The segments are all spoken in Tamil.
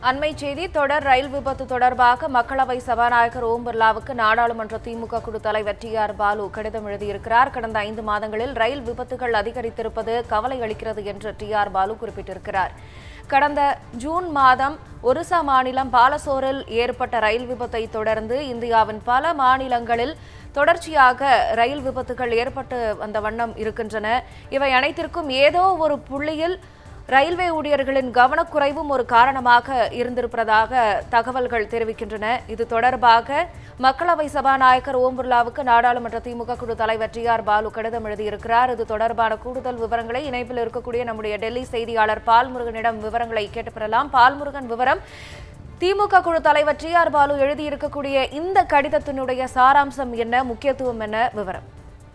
அண்மை செய்தி தொடர் ரயில் விபத்து தொடர்பாக மக்களவை சபாநாயகர் ஓம் பிர்லாவுக்கு நாடாளுமன்ற திமுக குழு தலைவர் டி.ஆர். பாலு கடிதம் எழுதியிருக்கிறார். கடந்த 5 மாதங்களில் ரயில் விபத்துகள் அதிகரித்திருப்பது கவலை அளிக்கிறது என்று டி.ஆர். பாலு குறிப்பிட்டிருக்கிறார். கடந்த ஜூன் மாதம் ஒரிசா மாநிலம் பாலசோரில் ஏற்பட்ட ரயில் விபத்தை தொடர்ந்து இந்தியாவின் பல மாநிலங்களில் தொடர்ச்சியாக ரயில் விபத்துகள் ஏற்பட்டு வந்த வண்ணம் இருக்கின்றன. இவை அனைத்திற்கும் ஏதோ ஒரு புள்ளியில் ரயில்வே ஊழியர்களின் கவனக்குறைவும் ஒரு காரணமாக இருந்திருப்பதாக தகவல்கள் தெரிவிக்கின்றன. இது தொடர்பாக மக்களவை சபாநாயகர் ஓம் பிர்லாவுக்கு நாடாளுமன்ற திமுக குழு தலைவர் டி.ஆர். பாலு கடிதம் எழுதியிருக்கிறார். இது தொடர்பான கூடுதல் விவரங்களை இணைப்பில் இருக்கக்கூடிய நம்முடைய டெல்லி செய்தியாளர் பால்முருகனிடம் விவரங்களை கேட்டு பெறலாம். பால்முருகன், விவரம். திமுக குழு தலைவர் டி.ஆர். பாலு எழுதியிருக்கக்கூடிய இந்த கடிதத்தினுடைய சாராம்சம் என்ன, முக்கியத்துவம் என்ன, விவரம்?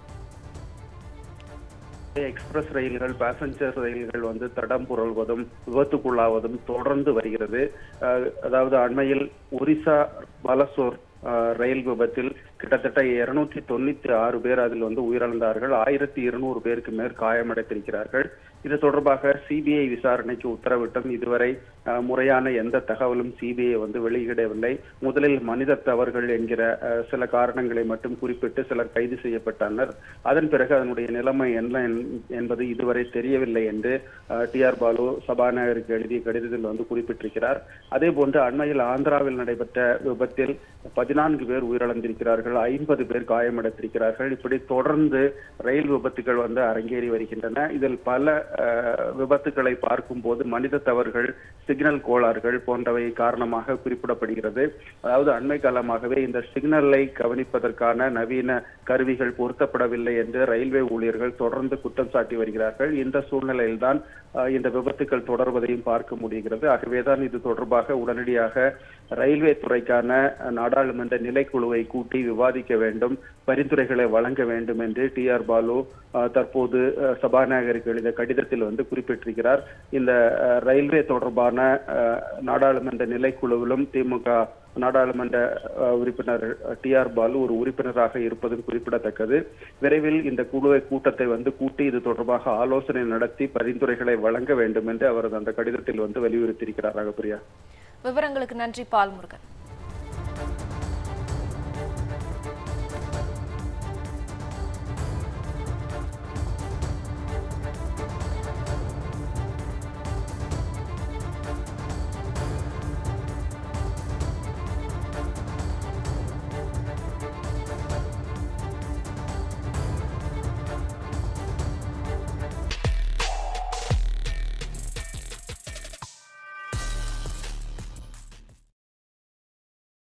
எக்ஸ்பிரஸ் ரயில்கள், பேசஞ்சர் ரயில்கள் தடம் புரள்வதும் விபத்துக்குள்ளாவதும் தொடர்ந்து வருகிறது. அதாவது அண்மையில் ஒரிசா பாலசோர் ரயில் விபத்தில் கிட்டத்தட்ட 296 பேர் அதில் உயிரிழந்தார்கள். 1200 பேருக்கு மேல் காயமடைந்திருக்கிறார்கள். இது தொடர்பாக சிபிஐ விசாரணைக்கு உத்தரவிட்டும் இதுவரை முறையான எந்த தகவலும் சிபிஐ வெளியிடவில்லை. முதலில் மனித தவறுகள் என்கிற சில காரணங்களை மட்டும் குறிப்பிட்டு சிலர் கைது செய்யப்பட்டனர். அதன் பிறகு அதனுடைய நிலைமை என்ன என்பது இதுவரை தெரியவில்லை என்று டி.ஆர். பாலு சபாநாயகருக்கு எழுதிய கடிதத்தில் குறிப்பிட்டிருக்கிறார். அதே போன்று அண்மையில் ஆந்திராவில் நடைபெற்ற விபத்தில் 14 பேர் உயிரிழந்திருக்கிறார்கள், 50 பேர் காயமடைந்திருக்கிறார்கள். இப்படி தொடர்ந்து ரயில் விபத்துகள் அரங்கேறி வருகின்றன. இதில் பல விபத்துகளை பார்க்கும் போது மனித தவறுகள், சிக்னல் கோளாறுகள் போன்றவை காரணமாக குறிப்பிடப்படுகிறது. அதாவது அண்மை காலமாகவே இந்த சிக்னலை கவனிப்பதற்கான நவீன கருவிகள் பொருத்தப்படவில்லை என்று ரயில்வே ஊழியர்கள் தொடர்ந்து குற்றம் சாட்டி வருகிறார்கள். இந்த சூழ்நிலையில்தான் இந்த விபத்துக்கள் தொடர்வதையும் பார்க்க முடிகிறது. ஆகவேதான் இது தொடர்பாக உடனடியாக ரயில்வே துறைக்கான நாடாளுமன்ற நிலைக்குழுவை கூட்டி விவாதிக்க வேண்டும், பரிந்துரைகளை வழங்க வேண்டும் என்று டி.ஆர். பாலு தற்போது சபாநாயகருக்கு எழுதிய கடிதத்தில் குறிப்பிட்டிருக்கிறார். இந்த ரயில்வே தொடர்பான நாடாளுமன்ற நிலைக்குழுவிலும் திமுக நாடாளுமன்ற உறுப்பினர் டி.ஆர். பாலு ஒரு உறுப்பினராக இருப்பதும் குறிப்பிடத்தக்கது. விரைவில் இந்த குழுவை கூட்டத்தை கூட்டி இது தொடர்பாக ஆலோசனை நடத்தி பரிந்துரைகளை வழங்க வேண்டும் என்று அவர் அந்த கடிதத்தில் வலியுறுத்தியிருக்கிறார். பிரியா, விவரங்களுக்கு நன்றி பால்முருகன்.